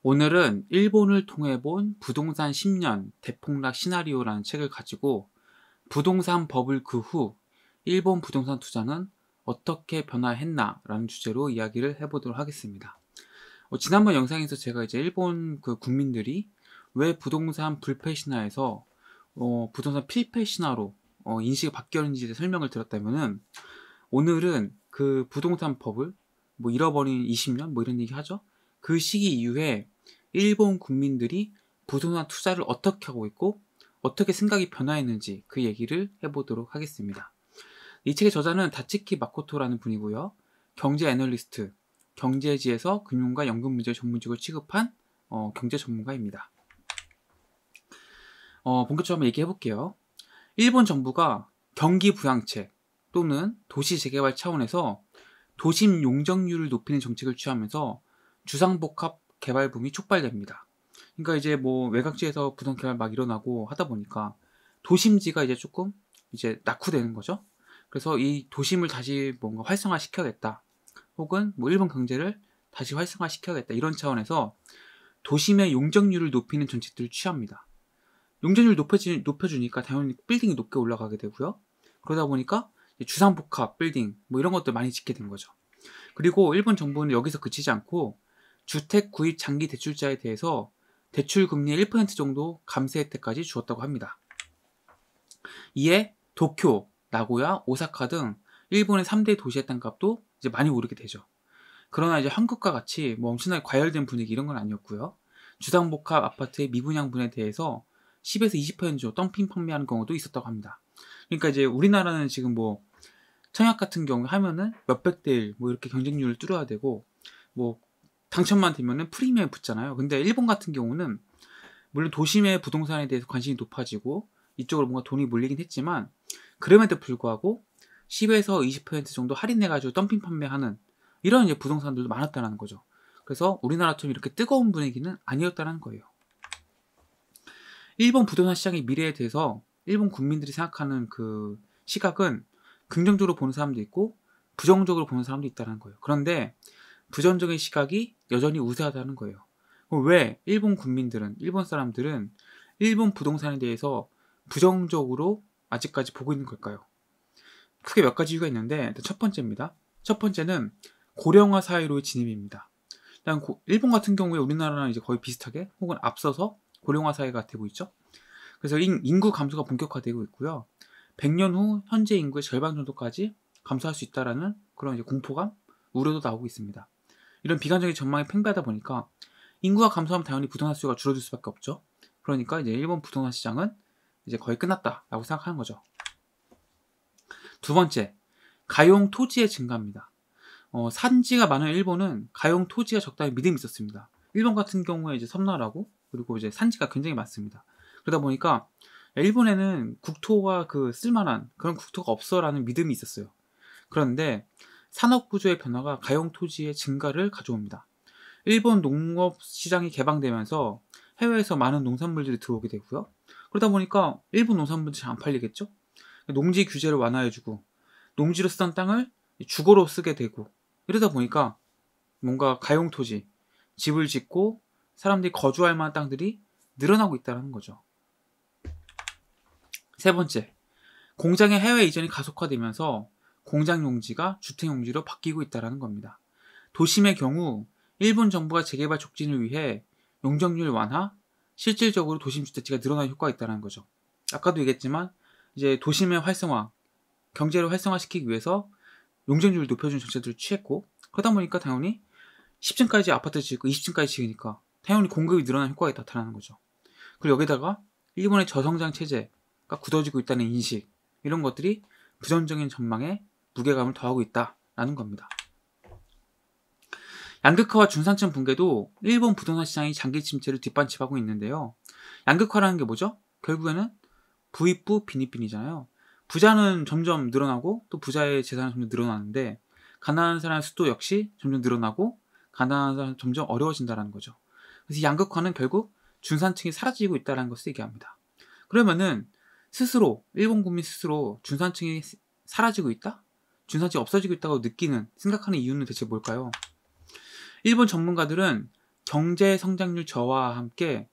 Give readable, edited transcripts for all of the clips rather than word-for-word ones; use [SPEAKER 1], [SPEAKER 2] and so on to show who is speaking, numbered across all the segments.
[SPEAKER 1] 오늘은 일본을 통해 본 부동산 10년 대폭락 시나리오라는 책을 가지고 부동산 버블 그 후 일본 부동산 투자는 어떻게 변화했나 라는 주제로 이야기를 해보도록 하겠습니다. 지난번 영상에서 제가 이제 일본 그 국민들이 왜 부동산 불패 신화에서 부동산 필패 신화로 인식이 바뀌었는지에 설명을 드렸다면은, 오늘은 그 부동산 버블, 뭐 잃어버린 20년 뭐 이런 얘기 하죠. 그 시기 이후에 일본 국민들이 부동산 투자를 어떻게 하고 있고 어떻게 생각이 변화했는지 그 얘기를 해보도록 하겠습니다. 이 책의 저자는 다치키 마코토라는 분이고요. 경제 애널리스트, 경제지에서 금융과 연금 문제 전문직을 취급한 경제 전문가입니다. 본격적으로 한번 얘기해 볼게요. 일본 정부가 경기 부양책 또는 도시 재개발 차원에서 도심 용적률을 높이는 정책을 취하면서 주상복합 개발 붐이 촉발됩니다. 그러니까 이제 뭐 외곽지에서 부동 개발 막 일어나고 하다 보니까 도심지가 이제 조금 이제 낙후되는 거죠. 그래서 이 도심을 다시 뭔가 활성화시켜야겠다. 혹은 뭐 일본 경제를 다시 활성화시켜야겠다. 이런 차원에서 도심의 용적률을 높이는 정책들을 취합니다. 용적률을 높여주니까 당연히 빌딩이 높게 올라가게 되고요. 그러다 보니까 주상복합 빌딩 뭐 이런 것들 많이 짓게 된 거죠. 그리고 일본 정부는 여기서 그치지 않고 주택 구입 장기 대출자에 대해서 대출 금리의 1% 정도 감세 혜택까지 주었다고 합니다. 이에 도쿄, 나고야, 오사카 등 일본의 3대 도시의 땅값도 이제 많이 오르게 되죠. 그러나 이제 한국과 같이 뭐 엄청나게 과열된 분위기 이런 건 아니었고요. 주상복합 아파트의 미분양분에 대해서 10에서 20% 덤핑 판매하는 경우도 있었다고 합니다. 그러니까 이제 우리나라는 지금 뭐 청약 같은 경우 하면은 몇백 대 1 뭐 이렇게 경쟁률을 뚫어야 되고 뭐 당첨만 되면은 프리미엄 붙잖아요. 근데 일본 같은 경우는 물론 도심의 부동산에 대해서 관심이 높아지고 이쪽으로 뭔가 돈이 몰리긴 했지만 그럼에도 불구하고 10에서 20% 정도 할인해가지고 덤핑 판매하는 이런 이제 부동산들도 많았다는 거죠. 그래서 우리나라처럼 이렇게 뜨거운 분위기는 아니었다는 거예요. 일본 부동산 시장의 미래에 대해서 일본 국민들이 생각하는 그 시각은 긍정적으로 보는 사람도 있고 부정적으로 보는 사람도 있다는 거예요. 그런데 부정적인 시각이 여전히 우세하다는 거예요. 왜 일본 국민들은, 일본 사람들은 일본 부동산에 대해서 부정적으로 아직까지 보고 있는 걸까요? 크게 몇 가지 이유가 있는데, 첫 번째입니다. 첫 번째는 고령화 사회로의 진입입니다. 일단 일본 같은 경우에 우리나라랑 이제 거의 비슷하게 혹은 앞서서 고령화 사회가 되고 있죠. 그래서 인구 감소가 본격화되고 있고요. 100년 후 현재 인구의 절반 정도까지 감소할 수 있다라는 그런 이제 공포감, 우려도 나오고 있습니다. 이런 비관적인 전망이 팽배하다 보니까 인구가 감소하면 당연히 부동산 수요가 줄어들 수밖에 없죠. 그러니까 이제 일본 부동산 시장은 이제 거의 끝났다라고 생각하는 거죠. 두 번째, 가용 토지의 증가입니다. 산지가 많은 일본은 가용 토지가 적다는 믿음이 있었습니다. 일본 같은 경우에 이제 섬나라고 그리고 이제 산지가 굉장히 많습니다. 그러다 보니까 일본에는 국토가 그 쓸만한 그런 국토가 없어라는 믿음이 있었어요. 그런데 산업 구조의 변화가 가용 토지의 증가를 가져옵니다. 일본 농업 시장이 개방되면서 해외에서 많은 농산물들이 들어오게 되고요. 그러다 보니까 일본 농산물들이 잘 안 팔리겠죠? 농지 규제를 완화해주고 농지로 쓰던 땅을 주거로 쓰게 되고 이러다 보니까 뭔가 가용 토지, 집을 짓고 사람들이 거주할 만한 땅들이 늘어나고 있다는 거죠. 세 번째, 공장의 해외 이전이 가속화되면서 공장 용지가 주택 용지로 바뀌고 있다는 겁니다. 도심의 경우 일본 정부가 재개발 촉진을 위해 용적률 완화, 실질적으로 도심 주택지가 늘어나는 효과가 있다는 거죠. 아까도 얘기했지만 이제 도심의 활성화, 경제를 활성화시키기 위해서 용적률을 높여주는 정책들을 취했고 그러다 보니까 당연히 10층까지 아파트 짓고 20층까지 지으니까 당연히 공급이 늘어나는 효과가 나타나는 거죠. 그리고 여기다가 일본의 저성장 체제가 굳어지고 있다는 인식 이런 것들이 부정적인 전망에 무게감을 더하고 있다라는 겁니다. 양극화와 중산층 붕괴도 일본 부동산 시장이 장기 침체를 뒷받침하고 있는데요. 양극화라는 게 뭐죠? 결국에는 부익부 빈익빈이잖아요. 부자는 점점 늘어나고 또 부자의 재산은 점점 늘어나는데 가난한 사람의 수도 역시 점점 늘어나고 가난한 사람은 점점 어려워진다는 거죠. 그래서 양극화는 결국 중산층이 사라지고 있다는 것을 얘기합니다. 그러면은 스스로 일본 국민 스스로 중산층이 사라지고 있다? 중산층이 없어지고 있다고 느끼는 생각하는 이유는 대체 뭘까요? 일본 전문가들은 경제 성장률 저하와 함께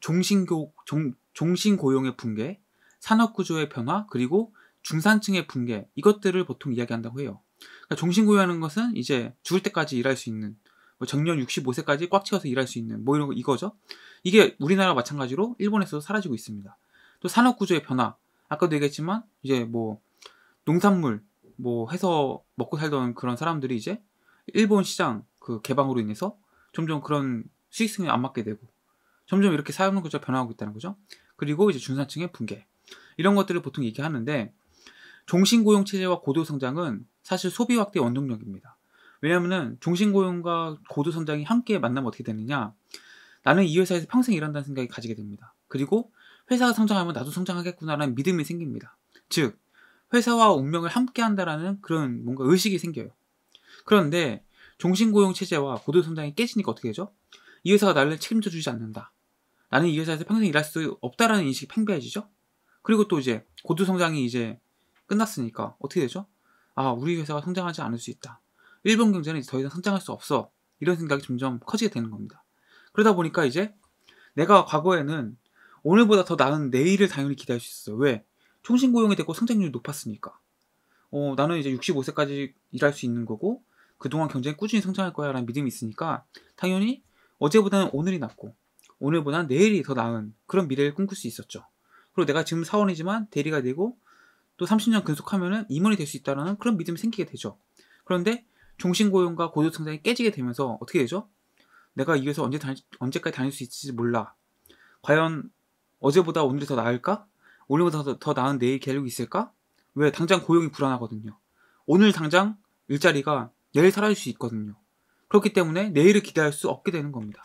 [SPEAKER 1] 종신고용의 붕괴, 산업구조의 변화, 그리고 중산층의 붕괴, 이것들을 보통 이야기한다고 해요. 그러니까 종신고용하는 것은 이제 죽을 때까지 일할 수 있는, 뭐 정년 65세까지 꽉 채워서 일할 수 있는 뭐 이거죠. 이게 우리나라 마찬가지로 일본에서도 사라지고 있습니다. 또 산업구조의 변화, 아까도 얘기했지만 이제 뭐 농산물 뭐 해서 먹고 살던 그런 사람들이 이제 일본 시장 그 개방으로 인해서 점점 그런 수익성이 안 맞게 되고 점점 이렇게 산업구조가 변화하고 있다는 거죠. 그리고 이제 중산층의 붕괴, 이런 것들을 보통 얘기하는데, 종신고용 체제와 고도성장은 사실 소비 확대 원동력입니다. 왜냐하면 종신고용과 고도성장이 함께 만나면 어떻게 되느냐, 나는 이 회사에서 평생 일한다는 생각이 가지게 됩니다. 그리고 회사가 성장하면 나도 성장하겠구나라는 믿음이 생깁니다. 즉 회사와 운명을 함께 한다라는 그런 뭔가 의식이 생겨요. 그런데 종신고용 체제와 고도성장이 깨지니까 어떻게 되죠? 이 회사가 나를 책임져 주지 않는다, 나는 이 회사에서 평생 일할 수 없다라는 인식이 팽배해지죠. 그리고 또 이제 고도성장이 이제 끝났으니까 어떻게 되죠? 아, 우리 회사가 성장하지 않을 수 있다, 일본 경제는 이제 더 이상 성장할 수 없어, 이런 생각이 점점 커지게 되는 겁니다. 그러다 보니까 이제 내가 과거에는 오늘보다 더 나은 내일을 당연히 기대할 수 있어요. 왜? 종신고용이 되고 성장률이 높았으니까. 나는 이제 65세까지 일할 수 있는 거고 그동안 경제는 꾸준히 성장할 거야 라는 믿음이 있으니까 당연히 어제보다는 오늘이 낫고 오늘보다는 내일이 더 나은 그런 미래를 꿈꿀 수 있었죠. 그리고 내가 지금 사원이지만 대리가 되고 또 30년 근속하면은 임원이 될 수 있다는 그런 믿음이 생기게 되죠. 그런데 종신고용과 고도성장이 깨지게 되면서 어떻게 되죠? 내가 이 회사 언제까지 다닐 수 있을지 몰라. 과연 어제보다 오늘이 더 나을까? 오늘보다 더 나은 내일 계획이 있을까? 왜? 당장 고용이 불안하거든요. 오늘 당장 일자리가 내일 사라질 수 있거든요. 그렇기 때문에 내일을 기대할 수 없게 되는 겁니다.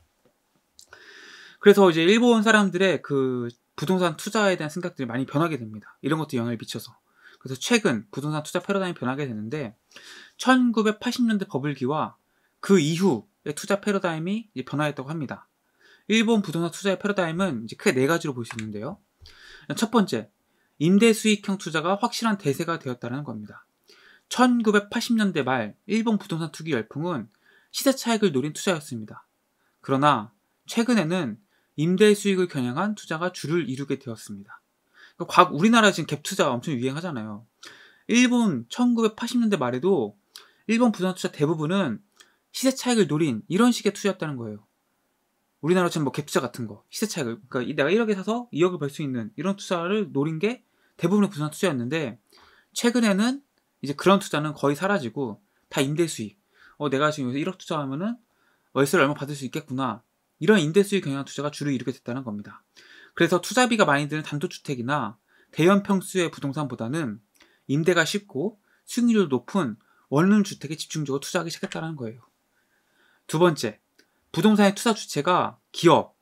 [SPEAKER 1] 그래서 이제 일본 사람들의 그 부동산 투자에 대한 생각들이 많이 변하게 됩니다. 이런 것도 영향을 미쳐서. 그래서 최근 부동산 투자 패러다임이 변하게 되는데 1980년대 버블기와 그 이후의 투자 패러다임이 이제 변화했다고 합니다. 일본 부동산 투자의 패러다임은 이제 크게 네 가지로 볼 수 있는데요. 첫 번째, 임대 수익형 투자가 확실한 대세가 되었다는 겁니다. 1980년대 말 일본 부동산 투기 열풍은 시세 차익을 노린 투자였습니다. 그러나 최근에는 임대 수익을 겨냥한 투자가 주를 이루게 되었습니다. 우리나라 지금 갭 투자 엄청 유행하잖아요. 일본 1980년대 말에도 일본 부동산 투자 대부분은 시세 차익을 노린 이런 식의 투자였다는 거예요. 우리나라처럼 뭐 갭 투자 같은 거, 시세 차익을, 그러니까 내가 1억에 사서 2억을 벌 수 있는 이런 투자를 노린 게 대부분의 부동산 투자였는데, 최근에는 이제 그런 투자는 거의 사라지고 다 임대 수익. 내가 지금 여기서 1억 투자하면은 월세를 얼마 받을 수 있겠구나, 이런 임대 수익 경향 투자가 주를 이루게 됐다는 겁니다. 그래서 투자비가 많이 드는 단독주택이나 대형 평수의 부동산보다는 임대가 쉽고 수익률도 높은 원룸 주택에 집중적으로 투자하기 시작했다는 거예요. 두 번째, 부동산의 투자 주체가 기업,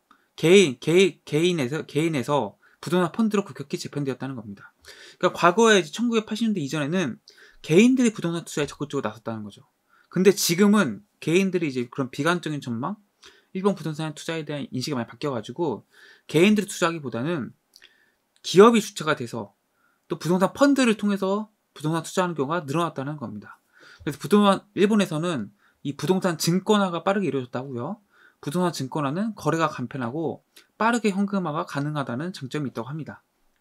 [SPEAKER 1] 개인에서 부동산 펀드로 급격히 재편되었다는 겁니다. 그러니까 과거에 1980년대 이전에는 개인들이 부동산 투자에 적극적으로 나섰다는 거죠. 근데 지금은 개인들이 이제 그런 비관적인 전망, 일본 부동산 투자에 대한 인식이 많이 바뀌어가지고 개인들이 투자하기보다는 기업이 주체가 돼서 또 부동산 펀드를 통해서 부동산 투자하는 경우가 늘어났다는 겁니다. 그래서 일본에서는 이 부동산 증권화가 빠르게 이루어졌다고요. 부동산 증권화는 거래가 간편하고 빠르게 현금화가 가능하다는 장점이 있다고 합니다.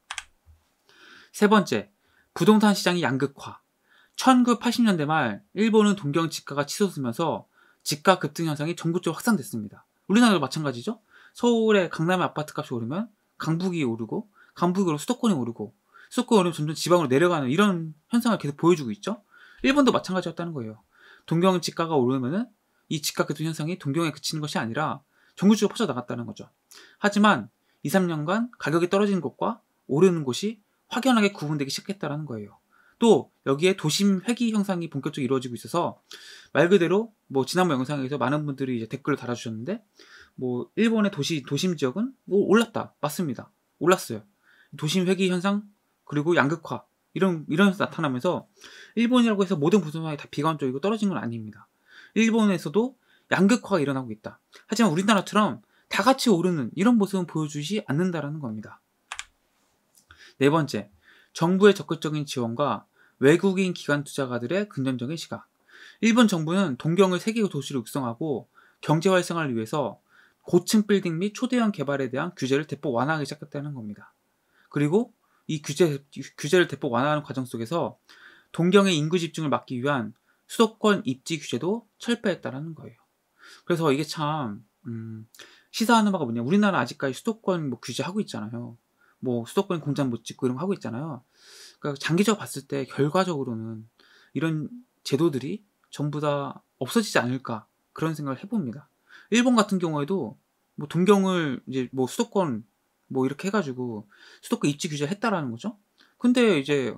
[SPEAKER 1] 세 번째, 부동산 시장의 양극화. 1980년대 말 일본은 동경 집가가 치솟으면서 집가 급등 현상이 전국적으로 확산됐습니다. 우리나라도 마찬가지죠. 서울의 강남의 아파트값이 오르면 강북이 오르고, 강북이 오르면 수도권이 오르고, 수도권이 오르면 점점 지방으로 내려가는 이런 현상을 계속 보여주고 있죠. 일본도 마찬가지였다는 거예요. 동경 집가가 오르면은 이 집가 급등 현상이 동경에 그치는 것이 아니라 전국적으로 퍼져나갔다는 거죠. 하지만 2, 3년간 가격이 떨어지는 곳과 오르는 곳이 확연하게 구분되기 시작했다는 거예요. 또 여기에 도심 회귀 현상이 본격적으로 이루어지고 있어서 말 그대로 뭐 지난번 영상에서 많은 분들이 이제 댓글을 달아주셨는데, 뭐 일본의 도심 지역은 뭐 올랐다, 맞습니다. 올랐어요. 도심 회귀 현상 그리고 양극화 이런 현상 나타나면서 일본이라고 해서 모든 부동산이 다 비관적이고 떨어진 건 아닙니다. 일본에서도 양극화가 일어나고 있다. 하지만 우리나라처럼 다 같이 오르는 이런 모습은 보여주지 않는다라는 겁니다. 네 번째, 정부의 적극적인 지원과 외국인 기관 투자가들의 긍정적인 시각. 일본 정부는 동경을 세계 도시로 육성하고 경제 활성화를 위해서 고층 빌딩 및 초대형 개발에 대한 규제를 대폭 완화하기 시작했다는 겁니다. 그리고 이 규제를 대폭 완화하는 과정 속에서 동경의 인구 집중을 막기 위한 수도권 입지 규제도 철폐했다는 거예요. 그래서 이게 참 시사하는 바가 뭐냐, 우리나라 아직까지 수도권 뭐 규제하고 있잖아요. 뭐 수도권 공장 못 짓고 이런 거 하고 있잖아요. 그러니까 장기적으로 봤을 때 결과적으로는 이런 제도들이 전부 다 없어지지 않을까, 그런 생각을 해봅니다. 일본 같은 경우에도 뭐 동경을 이제 뭐 수도권 뭐 이렇게 해가지고 수도권 입지 규제를 했다라는 거죠. 근데 이제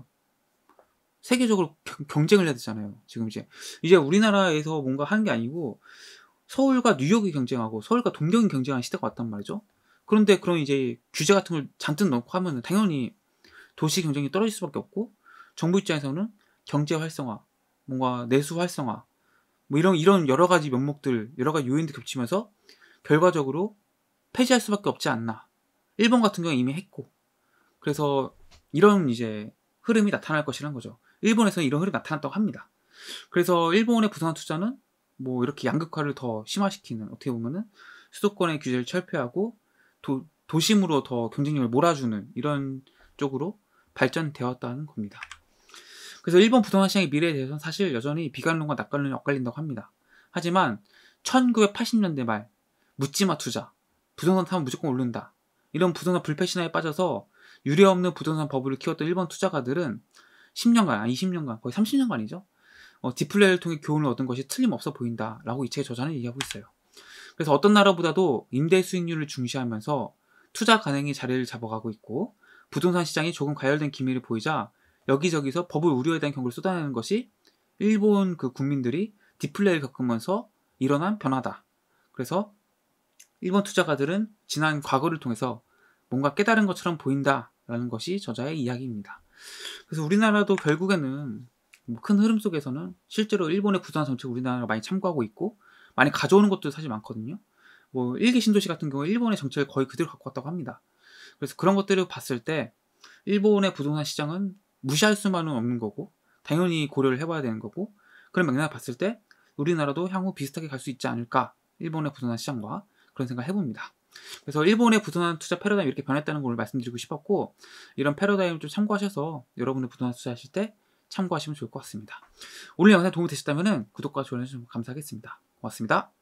[SPEAKER 1] 세계적으로 경쟁을 해야 되잖아요. 지금 이제 우리나라에서 뭔가 하는 게 아니고 서울과 뉴욕이 경쟁하고 서울과 동경이 경쟁하는 시대가 왔단 말이죠. 그런데 그런 이제 규제 같은 걸 잔뜩 넣고 하면 당연히 도시 경쟁이 떨어질 수밖에 없고, 정부 입장에서는 경제 활성화, 뭔가 내수 활성화, 뭐 이런 여러 가지 명목들, 여러 가지 요인들 겹치면서 결과적으로 폐지할 수밖에 없지 않나. 일본 같은 경우는 이미 했고, 그래서 이런 이제 흐름이 나타날 것이라는 거죠. 일본에서는 이런 흐름이 나타났다고 합니다. 그래서 일본의 부동산 투자는 뭐 이렇게 양극화를 더 심화시키는, 어떻게 보면은 수도권의 규제를 철폐하고 도심으로 더 경쟁력을 몰아주는 이런 쪽으로 발전되었다는 겁니다. 그래서 일본 부동산 시장의 미래에 대해서는 사실 여전히 비관론과 낙관론이 엇갈린다고 합니다. 하지만 1980년대 말 묻지마 투자, 부동산 타면 무조건 오른다, 이런 부동산 불패 신화에 빠져서 유례없는 부동산 버블을 키웠던 일본 투자가들은 10년간, 아니 20년간, 거의 30년간이죠. 디플레이를 통해 교훈을 얻은 것이 틀림없어 보인다라고 이 책의 저자는 얘기하고 있어요. 그래서 어떤 나라보다도 임대 수익률을 중시하면서 투자 가능이 자리를 잡아가고 있고, 부동산 시장이 조금 과열된 기미를 보이자 여기저기서 버블 우려에 대한 경고를 쏟아내는 것이 일본 그 국민들이 디플레이를 겪으면서 일어난 변화다. 그래서 일본 투자가들은 지난 과거를 통해서 뭔가 깨달은 것처럼 보인다라는 것이 저자의 이야기입니다. 그래서 우리나라도 결국에는 큰 흐름 속에서는 실제로 일본의 부동산 정책을 우리나라가 많이 참고하고 있고 많이 가져오는 것도 사실 많거든요. 뭐 일기 신도시 같은 경우에 일본의 정책을 거의 그대로 갖고 왔다고 합니다. 그래서 그런 것들을 봤을 때 일본의 부동산 시장은 무시할 수만은 없는 거고, 당연히 고려를 해봐야 되는 거고, 그런 맥락을 봤을 때 우리나라도 향후 비슷하게 갈 수 있지 않을까, 일본의 부동산 시장과, 그런 생각을 해봅니다. 그래서 일본의 부동산 투자 패러다임이 이렇게 변했다는 걸 말씀드리고 싶었고, 이런 패러다임을 좀 참고하셔서 여러분의 부동산 투자하실 때 참고하시면 좋을 것 같습니다. 오늘 영상 도움이 되셨다면 구독과 좋아요 해주시면 감사하겠습니다. 고맙습니다.